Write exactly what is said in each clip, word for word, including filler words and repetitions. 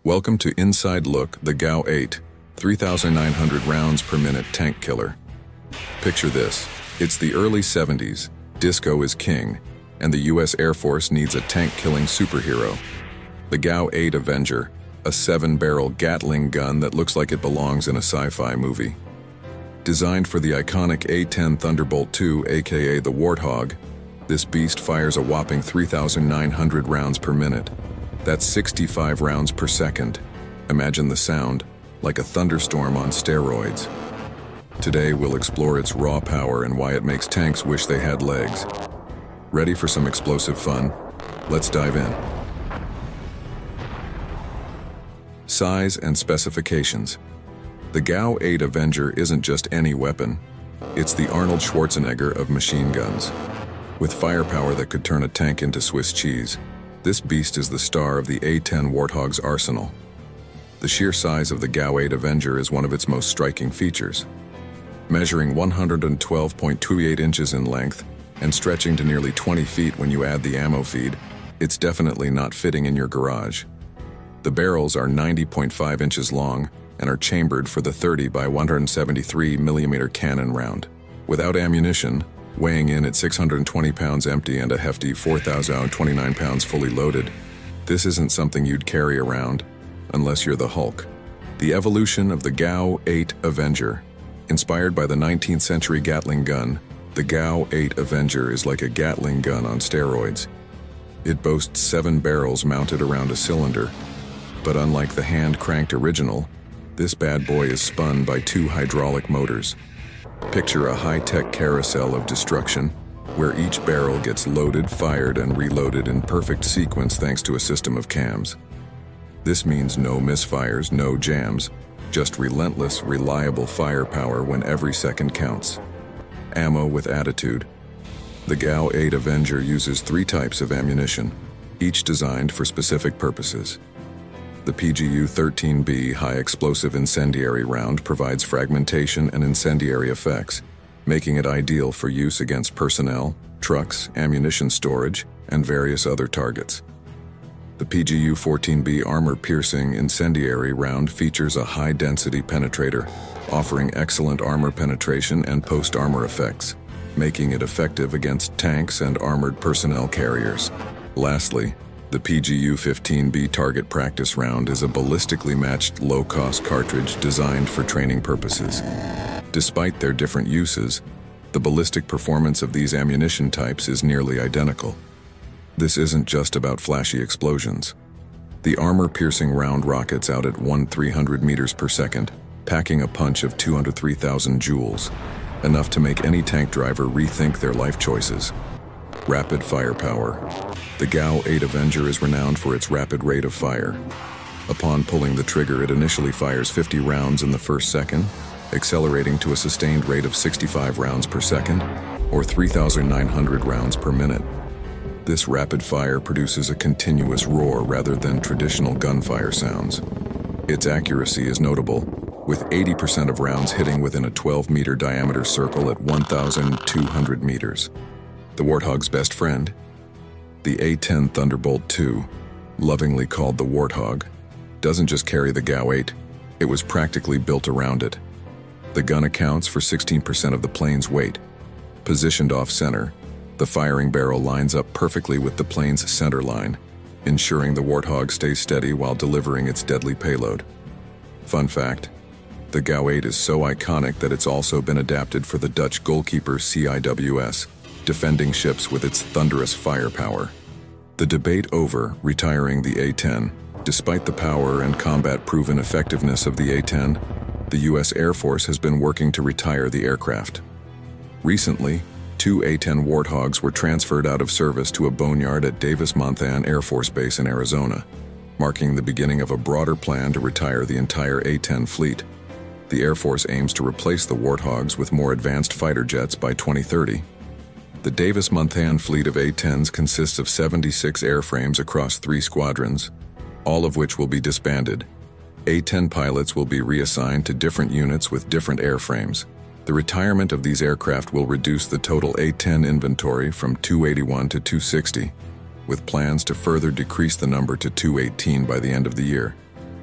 Welcome to Inside Look, the G A U eight, three thousand nine hundred rounds per minute tank killer. Picture this. It's the early seventies, disco is king, and the U S Air Force needs a tank-killing superhero. The G A U eight Avenger, a seven-barrel Gatling gun that looks like it belongs in a sci-fi movie. Designed for the iconic A ten Thunderbolt two, aka the Warthog, this beast fires a whopping three thousand nine hundred rounds per minute. That's sixty-five rounds per second. Imagine the sound, like a thunderstorm on steroids. Today we'll explore its raw power and why it makes tanks wish they had legs. Ready for some explosive fun? Let's dive in. Size and specifications. The G A U eight Avenger isn't just any weapon. It's the Arnold Schwarzenegger of machine guns. With firepower that could turn a tank into Swiss cheese, this beast is the star of the A ten Warthog's arsenal. The sheer size of the G A U eight Avenger is one of its most striking features. Measuring one hundred twelve point two eight inches in length and stretching to nearly twenty feet when you add the ammo feed, it's definitely not fitting in your garage. The barrels are ninety point five inches long and are chambered for the thirty by one hundred seventy-three millimeter cannon round. Without ammunition, weighing in at six hundred twenty pounds empty and a hefty four thousand twenty-nine pounds fully loaded, this isn't something you'd carry around, unless you're the Hulk. The evolution of the G A U eight Avenger. Inspired by the nineteenth century Gatling gun, the G A U eight Avenger is like a Gatling gun on steroids. It boasts seven barrels mounted around a cylinder, but unlike the hand-cranked original, this bad boy is spun by two hydraulic motors. Picture a high-tech carousel of destruction, where each barrel gets loaded, fired, and reloaded in perfect sequence thanks to a system of cams. This means no misfires, no jams, just relentless, reliable firepower when every second counts. Ammo with attitude. The G A U eight Avenger uses three types of ammunition, each designed for specific purposes. The P G U thirteen B high-explosive incendiary round provides fragmentation and incendiary effects, making it ideal for use against personnel, trucks, ammunition storage, and various other targets. The P G U fourteen B armor-piercing incendiary round features a high-density penetrator, offering excellent armor penetration and post-armor effects, making it effective against tanks and armored personnel carriers. Lastly, the P G U fifteen B target practice round is a ballistically matched low-cost cartridge designed for training purposes. Despite their different uses, the ballistic performance of these ammunition types is nearly identical. This isn't just about flashy explosions. The armor-piercing round rockets out at one thousand three hundred meters per second, packing a punch of two hundred three thousand joules, enough to make any tank driver rethink their life choices. Rapid firepower. The G A U eight Avenger is renowned for its rapid rate of fire. Upon pulling the trigger, it initially fires fifty rounds in the first second, accelerating to a sustained rate of sixty-five rounds per second, or three thousand nine hundred rounds per minute. This rapid fire produces a continuous roar rather than traditional gunfire sounds. Its accuracy is notable, with eighty percent of rounds hitting within a twelve meter diameter circle at one thousand two hundred meters. The Warthog's best friend? The A ten Thunderbolt two, lovingly called the Warthog, doesn't just carry the G A U eight, it was practically built around it. The gun accounts for sixteen percent of the plane's weight. Positioned off-center, the firing barrel lines up perfectly with the plane's center line, ensuring the Warthog stays steady while delivering its deadly payload. Fun fact, the G A U eight is so iconic that it's also been adapted for the Dutch goalkeeper C I W S, defending ships with its thunderous firepower. The debate over retiring the A ten. Despite the power and combat-proven effectiveness of the A ten, the U S Air Force has been working to retire the aircraft. Recently, two A ten Warthogs were transferred out of service to a boneyard at Davis-Monthan Air Force Base in Arizona, marking the beginning of a broader plan to retire the entire A ten fleet. The Air Force aims to replace the Warthogs with more advanced fighter jets by twenty thirty. The Davis-Monthan fleet of A tens consists of seventy-six airframes across three squadrons, all of which will be disbanded. A ten pilots will be reassigned to different units with different airframes. The retirement of these aircraft will reduce the total A ten inventory from two eighty-one to two sixty, with plans to further decrease the number to two eighteen by the end of the year.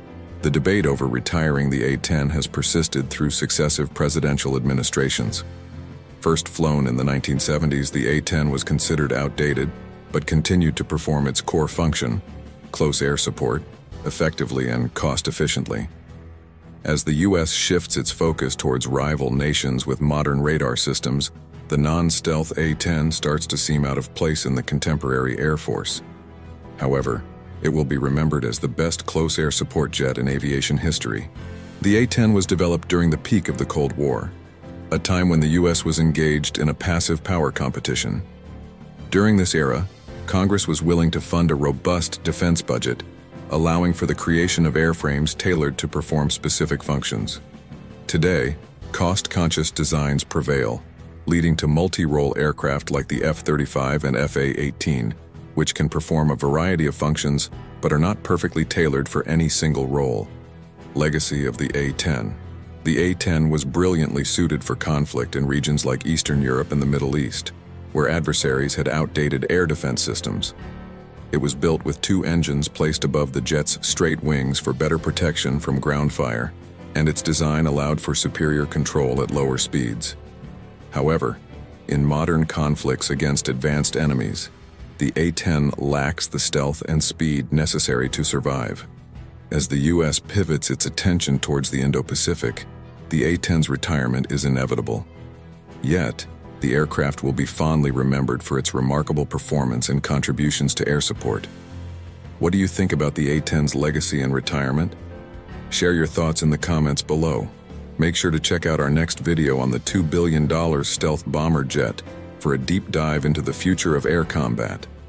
The debate over retiring the A ten has persisted through successive presidential administrations. First flown in the nineteen seventies, the A ten was considered outdated, but continued to perform its core function, close air support, effectively and cost-efficiently. As the U S shifts its focus towards rival nations with modern radar systems, the non-stealth A ten starts to seem out of place in the contemporary Air Force. However, it will be remembered as the best close air support jet in aviation history. The A ten was developed during the peak of the Cold War, a time when the U S was engaged in a passive power competition. During this era, Congress was willing to fund a robust defense budget, allowing for the creation of airframes tailored to perform specific functions. Today, cost-conscious designs prevail, leading to multi-role aircraft like the F thirty-five and F A eighteen, which can perform a variety of functions but are not perfectly tailored for any single role. Legacy of the A ten. The A ten was brilliantly suited for conflict in regions like Eastern Europe and the Middle East, where adversaries had outdated air defense systems. It was built with two engines placed above the jet's straight wings for better protection from ground fire, and its design allowed for superior control at lower speeds. However, in modern conflicts against advanced enemies, the A ten lacks the stealth and speed necessary to survive. As the U S pivots its attention towards the Indo-Pacific, the A ten's retirement is inevitable. Yet, the aircraft will be fondly remembered for its remarkable performance and contributions to air support. What do you think about the A ten's legacy and retirement? Share your thoughts in the comments below. Make sure to check out our next video on the two billion dollar stealth bomber jet for a deep dive into the future of air combat.